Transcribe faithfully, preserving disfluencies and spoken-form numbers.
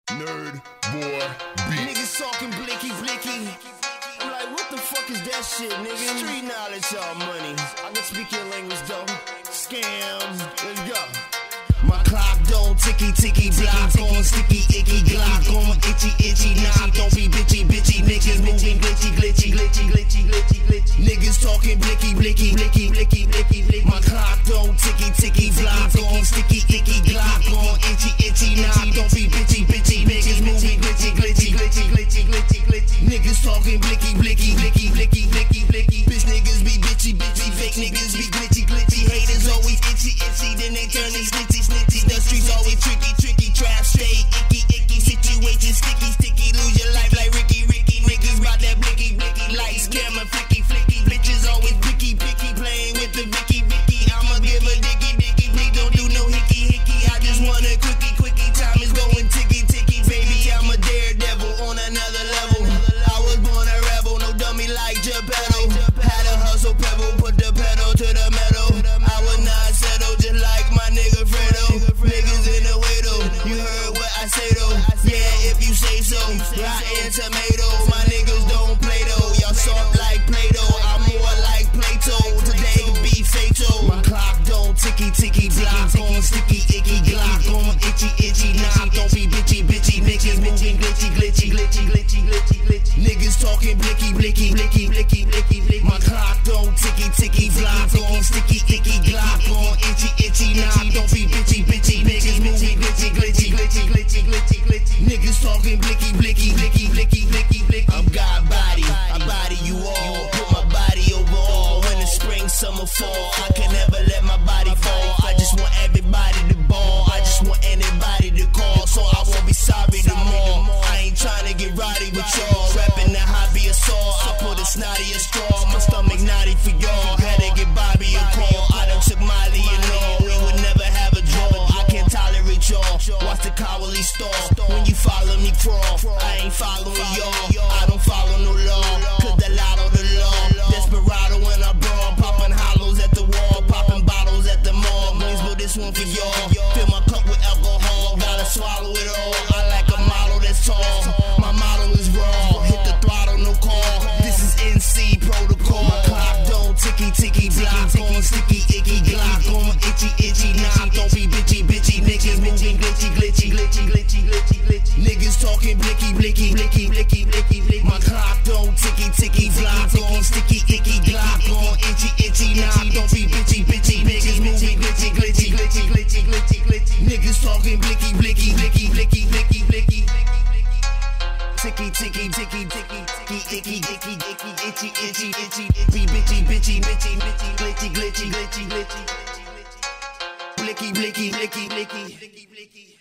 Nerd boy beat. Niggas talking blicky blicky. I'm like, what the fuck is that shit, nigga? Street knowledge, y'all money. I can speak your language though. Scam, let's go. My clock don't ticky ticky block on sticky icky glock on itchy itchy nah don't be bitchy bitchy niggas moving glitchy glitchy glitchy glitchy glitchy glitchy niggas talking blicky blicky blicky blicky blicky blicky. My clock don't ticky ticky block on sticky icky glock on itchy itchy nah don't be bitchy bitchy niggas moving glitchy glitchy glitchy glitchy glitchy glitchy niggas talking blicky blicky blicky blicky blicky blicky. Bitch niggas be bitchy bitchy fake niggas be glitchy glitchy haters always itchy itchy then they turn these snitchy snitchy. The streets always tricky, tricky, trap straight, icky, icky, situation sticky, sticky, lose your life like Ricky, Ricky, niggas bout that blicky, blicky, like Skam and flicky, flicky, bitches always picky, picky, playing with the Vicky, Vicky, I'ma give a dicky, dicky, please don't do no hickey, hickey, I just want a quickie, quickie, time is going ticky, ticky, baby, I'm a daredevil on another level, I was born a rebel, no dummy like Geppetto, had a hustle pebble, put the pedal to the metal, I would not settle just like my nigga Fredo. Niggas in the way though, you heard what I say though. Yeah, if you say so. Rotten tomato, my niggas don't play though. Y'all soft like Play-Doh, I'm more like Plato. Today could be fatal. My clock don't ticky ticky block on sticky icky glock on itchy itchy nah don't be bitchy bitchy niggas moving glitchy glitchy glitchy glitchy glitchy glitchy. Niggas talking blicky blicky blicky blicky blicky blicky. My clock don't ticky ticky block on sticky icky glock on itchy itchy nah don't be bitchy bitchy niggas moving glitchy glitchy glitchy glitchy glitchy glitchy. Niggas talking blicky blicky blicky blicky blicky blicky. I'm God body, I body you all. Put my body over all. Winter, spring, summer, fall. I can never let my body fall. I just want everybody to ball. I just want anybody to call, so I won't be sorry tomorrow. I ain't trying to get rowdy with y'all. Rapping the hobby assault. I put a snotty a straw. My stomach naughty for y'all. Had to get Bobby a call. I done took Molly and all. We would never have a draw. I can't tolerate y'all. Watch the cowardly stall. When you follow me crawl, I ain't following y'all. I don't follow no law, cause the lotto the law. Desperado when I brawl, popping hollows at the wall, popping bottles at the mall. Brings but this one for y'all. Fill my cup with alcohol, gotta swallow it all. I like a model that's tall. My model is raw. Hit the throttle, no call. This is N C protocol. My clock don't ticky ticky block on sticky icky glock on itchy itchy nah don't be bitchy bitchy niggas moving glitchy glitchy glitchy glitchy glitchy glitchy. Niggas talking blicky blicky blicky blicky blicky blicky. My clock don't ticky ticky block on sticky icky glock on itchy itchy nah don't be bitchy bitchy niggas moving glitchy glitchy glitchy glitchy glitchy glitchy. Niggas talking blicky blicky blicky blicky blicky blicky. Ticky ticky ticky ticky ticky icky icky icky itchy itchy itchy itchy bitchy bitchy bitchy bitchy glitchy glitchy glitchy glitchy. Blicky blicky blicky blicky blicky blicky.